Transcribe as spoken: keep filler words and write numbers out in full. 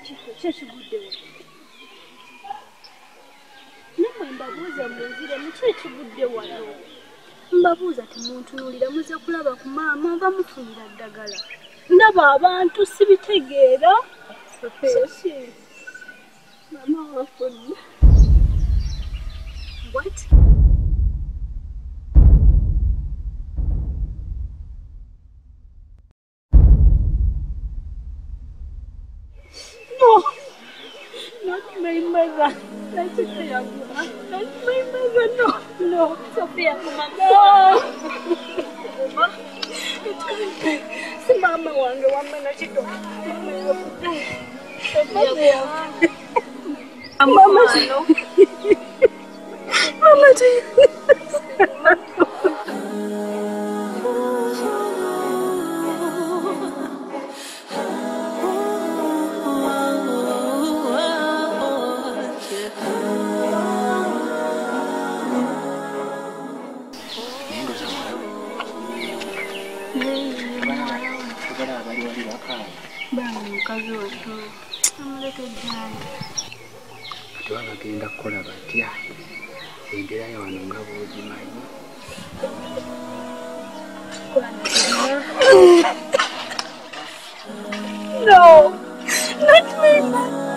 Chekiguddewo. Nammwe mbabuuza munzire muki ekigudde wano? Mbabuuza temuntunuulira muze kulaba ku maama oba mufunira ddagala. Ndaba abantu sibitegeera. Mama wafudde. What? No, not my mother. That's Sophia. Not my mother. No, no, Sophia, Mama. No. Si mama wange wamena kito. Sophia. Mama. Mama. Bagenda kukola batya embeera ya wano nga bw'ogimanyi. No, not me.